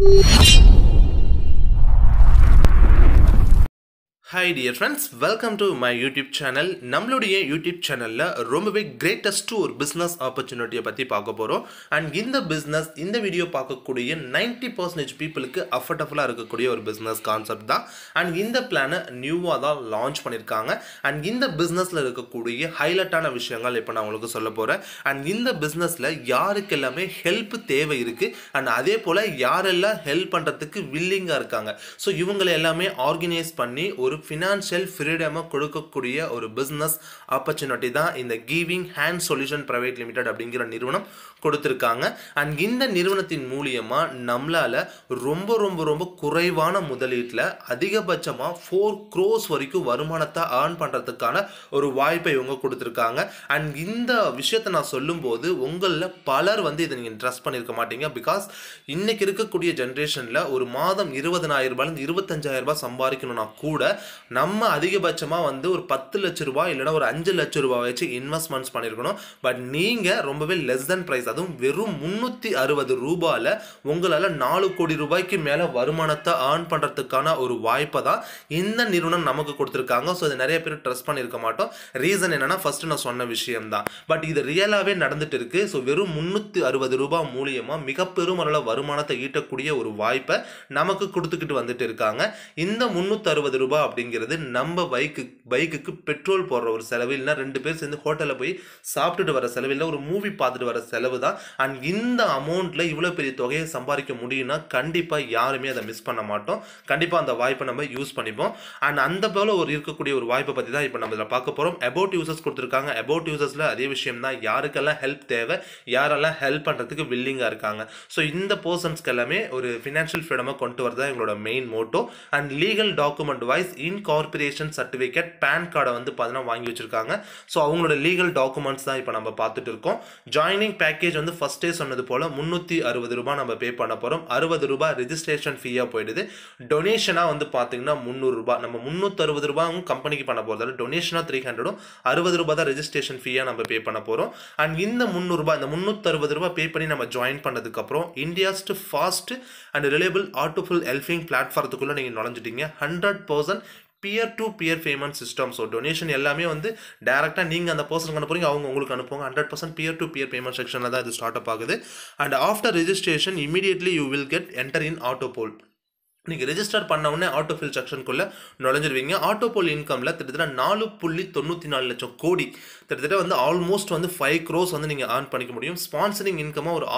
Hi dear friends, welcome to my YouTube channel. நம்மளுடைய YouTube channelல ரொம்பவே greatest ஒரு business opportunity பத்தி பார்க்க போறோம். And இந்த business இந்த வீடியோ பார்க்கக்கூடிய 90% peopleக்கு affordable இருக்கக்கூடிய ஒரு business concept தான். And இந்த பிளானை நியூவா தான் லான்ச் பண்ணிருக்காங்க. And இந்த businessல இருக்கக்கூடிய ஹைலைட்டான விஷயங்கள் இப்போ நான் உங்களுக்கு சொல்ல போறேன். And இந்த businessல யாருக்கு எல்லாமே ஹெல்ப் தேவை இருக்கு and அதே போல யாரெல்லாம் ஹெல்ப் பண்றதுக்கு வில்லிங்கா இருக்காங்க. ஸோ இவங்களை எல்லாமே ஆர்கனைஸ் பண்ணி ஒரு financial freedom கொடுக்கக்கூடிய ஒரு business opportunity தான் இந்த Giving Hand Solution Private Limited அப்படிங்கிற நிறுவனம் கொடுத்திருக்காங்க. and இந்த நிறுவனத்தின் மூலமா நம்மளால ரொம்ப குறைவான முதலீட்டுல அதிகபட்சமா 4 crores வரைக்கும் வருமானத்தை earn பண்றதுக்கான ஒரு வாய்ப்பை இவங்க கொடுத்திருக்காங்க. and இந்த விஷயத்தை நான் சொல்லும்போது உங்கள பலர் வந்து இதை நீங்க ட்ரஸ்ட் பண்ணிருக்க மாட்டீங்க. பிகாஸ் இன்னைக்கு இருக்கக்கூடிய ஜெனரேஷன்ல ஒரு மாதம் 20,000 ரூபாயிலிருந்து 25,000 ரூபாய் சம்பாதிக்கணும்னா கூட நம்ம அதிகபட்சமா வந்து ஒரு 10 லட்சம் ரூபாய் இல்லனா ஒரு 5 லட்சம் ரூபாய் வச்சு இன்வெஸ்ட்மென்ட்ஸ் பண்ணிருக்கணும். பட் நீங்க ரொம்பவே லெஸ் தென் பிரைஸ், அதுவும் வெறும் 360 ரூபாயில உங்களால 4 கோடி ரூபாய்க்கு மேல வருமானத்தை earn பண்றதுக்கான ஒரு வாய்ப்பை தான் இந்த நிறுவனம் நமக்கு கொடுத்திருக்காங்க. ஸோ இது நிறைய பேர் ட்ரஸ்ட் பண்ணிருக்க மாட்டோம். ரீசன் என்னன்னா ஃபர்ஸ்ட் நான் சொன்ன விஷயம் தான். பட் இது ரியலாவே நடந்துட்டு இருக்கு. ஸோ வெறும் 360 ரூபாய் மூலியமா மிக பெரும் அளவுல வருமானத்தை ஈட்டக்கூடிய ஒரு வாய்ப்பை நமக்கு கொடுத்துக்கிட்டு வந்துட்டு இருக்காங்க. இந்த 360 ரூபாய் அப்படிங்கிறது நம்ம பைக்குக்கு பெட்ரோல் போடுற ஒரு செலவு, இல்லைன்னா 2 பேர் சேர்ந்து ஹோட்டலில் போய் சாப்பிட்டுட்டு வர செலவு, இல்லை ஒரு மூவி பார்த்துட்டு வர செலவு தான். அண்ட் இந்த அமௌண்ட்ல இவ்வளோ பெரிய தொகையை சம்பாதிக்க முடியும்னா கண்டிப்பாக யாருமே அதை மிஸ் பண்ண மாட்டோம். கண்டிப்பாக அந்த வாய்ப்பை நம்ம யூஸ் பண்ணிப்போம். அண்ட் அந்த போல ஒரு இருக்கக்கூடிய ஒரு வாய்ப்பை பற்றி தான் இப்போ நம்ம இதில் பார்க்க போகிறோம். அபவுட் யூசர்ஸ் கொடுத்துருக்காங்க. அபவுட் யூசர்ஸில் அதே விஷயம் தான், யாருக்கெல்லாம் ஹெல்ப் தேவை, யாரெல்லாம் ஹெல்ப் பண்ணுறதுக்கு வில்லிங்காக இருக்காங்க. ஸோ இந்த பர்சன்ஸ்க்கு எல்லாமே ஒரு ஃபினான்ஷியல் ஃப்ரீடமாக கொண்டு வரதான் எங்களோட main motto. And legal document wise incorporation certificate PAN கார்டை வந்து பார்த்தீங்கன்னா வாங்கி வச்சிருக்காங்க. ஸோ அவங்களோட லீகல் டாக்குமெண்ட்ஸ் தான் இப்போ நம்ம பார்த்துட்டு இருக்கோம். ஜாயினிங் பேக்கேஜ் வந்து ஃபர்ஸ்டே சொன்னது போல 360 ரூபாய் நம்ம பே பண்ண போகிறோம். 60 ரூபாய் ரெஜிஸ்ட்ரேஷன் ஃபீயாக போயிடுது. டொனேஷனாக வந்து பார்த்தீங்கன்னா 300 ரூபாய். நம்ம 360 ரூபாயும் கம்பெனிக்கு பண்ண போகிறதால டொனேஷனாக 300, 60 ரூபாய் தான் ரெஜிஸ்ட்ரேஷன் ஃபீயாக நம்ம பே பண்ண போகிறோம். அண்ட் இந்த 300 ரூபாய், இந்த 360 ரூபாய் பே பண்ணி நம்ம ஜாயின் பண்ணதுக்கப்புறம் India's fast and reliable autopool helping பிளாட்ஃபார்த்துக்குள்ளே நீங்கள் நுழைஞ்சிட்டீங்க. 100% peer to peer payment system. So donation எல்லாமே வந்து டேரெக்டாக நீங்கள் அந்த பர்சனுக்கு அனுப்புறீங்க, அவங்க உங்களுக்கு அனுப்புவாங்க. 100% பியர் டு பியர் பேமெண்ட் செக்ஷனில் தான் இது ஸ்டார்ட் அப் ஆகுது. And after registration immediately you will get enter in autopool. நீங்கள் ரெஜிஸ்டர் பண்ண உடனே ஆட்டோஃபில் செக்ஷனுக்குள்ளே நுழைஞ்சிருவீங்க. ஆட்டோபோல் இன்கமில் கிட்டத்தட்ட 4.94 லட்சம் கோடி, கிட்டத்தட்ட வந்து ஆல்மோஸ்ட் வந்து 5 crores வந்து நீங்கள் earn பண்ணிக்க முடியும். ஸ்பான்சரிங் இன்கமாக ஒரு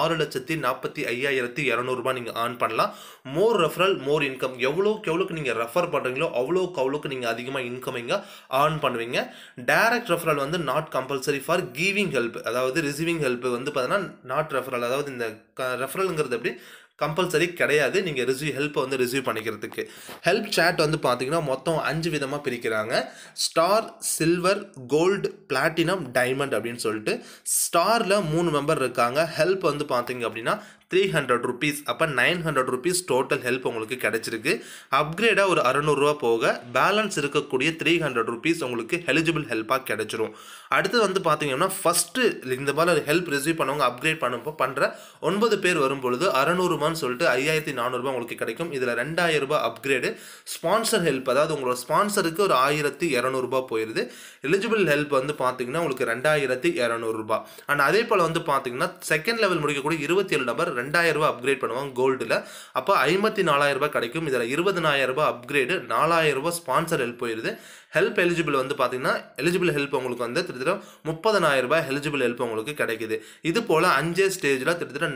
6,45,200 ரூபாய் நீங்கள் earn பண்ணலாம். More referral more income. எவ்வளோக்கு நீங்கள் ரெஃபர் பண்ணுறீங்களோ அவ்வளோக்கு நீங்கள் அதிகமாக இன்கம் இங்கே earn பண்ணுவீங்க. டைரக்ட் ரெஃபரல் வந்து not compulsory for giving help, அதாவது ரிசீவிங் ஹெல்ப் வந்து பார்த்தீங்கன்னா நாட் ரெஃபரல், அதாவது இந்த ரெஃபரல்ங்கிறது எப்படி கம்பல்சரி கிடையாது. நீங்கள் ஹெல்ப்பை வந்து ரிசீவ் பண்ணிக்கிறதுக்கு. ஹெல்ப் சேட் வந்து பார்த்தீங்கன்னா மொத்தம் 5 விதமாக பிரிக்கிறாங்க. Star, silver, gold, platinum, diamond அப்படின்னு சொல்லிட்டு. ஸ்டாரில் 3 மெம்பர் இருக்காங்க. ஹெல்ப் வந்து பார்த்தீங்க அப்படின்னா 300 rupees, அப்போ 900 rupees டோட்டல் ஹெல்ப் உங்களுக்கு கிடைச்சிருக்கு. அப்கிரேடாக ஒரு 600 ரூபா போக பேலன்ஸ் இருக்கக்கூடிய 300 rupees உங்களுக்கு எலிஜிபிள் ஹெல்ப்பாக கிடைச்சிரும். அடுத்து வந்து பார்த்தீங்கன்னா ஃபஸ்ட்டு இந்த மாதிரி ஹெல்ப் ரிசீவ் பண்ணவங்க அப்கிரேட் பண்ணுற 9 பேர் வரும்பொழுது 600 ரூபான்னு சொல்லிட்டு 5,400 ரூபாய் உங்களுக்கு கிடைக்கும். இதில் 2,000 ரூபாய் அப்கிரேடு. ஸ்பான்சர் ஹெல்ப், அதாவது உங்களோட ஸ்பான்சருக்கு ஒரு 1,200 ரூபாய் போயிடுது. எலிஜிபிள் ஹெல்ப் வந்து பார்த்தீங்கன்னா உங்களுக்கு 2,200 ரூபாய். அண்ட் அதே போல் வந்து பார்த்தீங்கன்னா செகண்ட் லெவல் முடிக்கக்கூடிய 27 நபர் 2,000 ரூபாய் அப்கிரேட் பண்ணுவாங்க கோல்டில். அப்போ 54,000 ரூபாய் கிடைக்கும். இதில் 20,000 ரூபாய் அப்கிரேடு, 4,000 ரூபாய் ஸ்பான்சர் ஹெல்ப் போயிடுது. ஹெல்ப் எலிஜிபிள் வந்து பார்த்தீங்கன்னா எலிஜிபிள் ஹெல்ப் உங்களுக்கு வந்து கிட்டத்தட்ட 30,000 ரூபாய் எலிஜிபிள் ஹெல்ப் உங்களுக்கு கிடைக்குது. இது போல் 5 ஸ்டேஜில் கிட்டத்தட்ட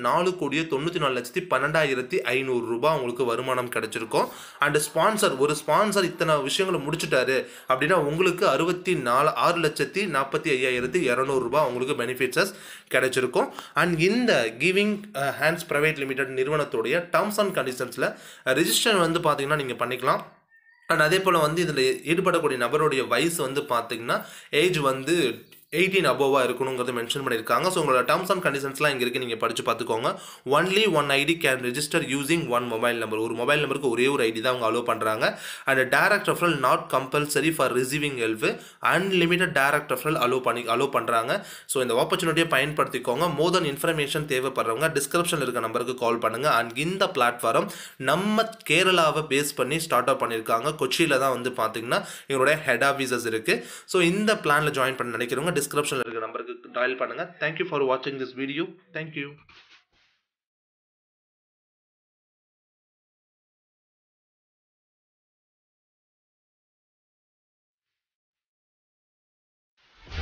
4,94,12,500 ரூபாய் உங்களுக்கு வருமானம் கிடைச்சிருக்கும். அண்ட் ஸ்பான்சர், ஒரு ஸ்பான்சர் இத்தனை விஷயங்களை முடிச்சுட்டாரு அப்படின்னா உங்களுக்கு 6,45,200 ரூபாய் உங்களுக்கு பெனிஃபிட்ஸஸ் கிடைச்சிருக்கும். அண்ட் இந்த கிவிங் ஹேண்ட்ஸ் பிரைவேட் லிமிடெட் நிறுவனத்துடைய டர்ம்ஸ் அண்ட் கண்டிஷன்ஸில் ரெஜிஸ்டர் வந்து பார்த்தீங்கன்னா நீங்கள் பண்ணிக்கலாம். அண்ட் அதே போல் வந்து இதில் ஈடுபடக்கூடிய நபருடைய வயசு வந்து பார்த்தீங்கன்னா ஏஜ் வந்து 18 above இருக்கணும்ங்கறது மென்ஷன் பண்ணிருக்காங்க. சோ உங்களோட டர்ம்ஸ் அண்ட் கண்டிஷன்ஸ்லாம் இங்க இருக்கு, நீங்க படிச்சு பார்த்துக்கோங்க. only one ID can register using one mobile number. ஒரு மொபைல் நம்பருக்கு ஒரே ஒரு ஐடி தான் அவங்க அலோ பண்றாங்க. and direct referral not compulsory for receiving help. unlimited direct referral allow பண்றாங்க. சோ இந்த ஆப்பர்சூனிட்டியை பயன்படுத்திக்கோங்க. more than information தேவைப்படுறவங்க டிஸ்கிரிப்ஷன்ல இருக்க நம்பருக்கு கால் பண்ணுங்க. and இந்த பிளாட்ஃபார்ம் நம்ம கேரளாவை பேஸ் பண்ணி ஸ்டார்ட் அப் பண்ணிருக்காங்க. கொச்சியில தான் வந்து பாத்தீங்கன்னா இவரோட ஹெட் ஆபீசஸ் இருக்கு. சோ இந்த பிளான்ல ஜாயின் பண்ண நினைக்கிறவங்க டிஸ்கிரிப்ஷன்ல இருக்க நம்பருக்கு டயல் பண்ணுங்க. Thank you for watching this video. Thank you.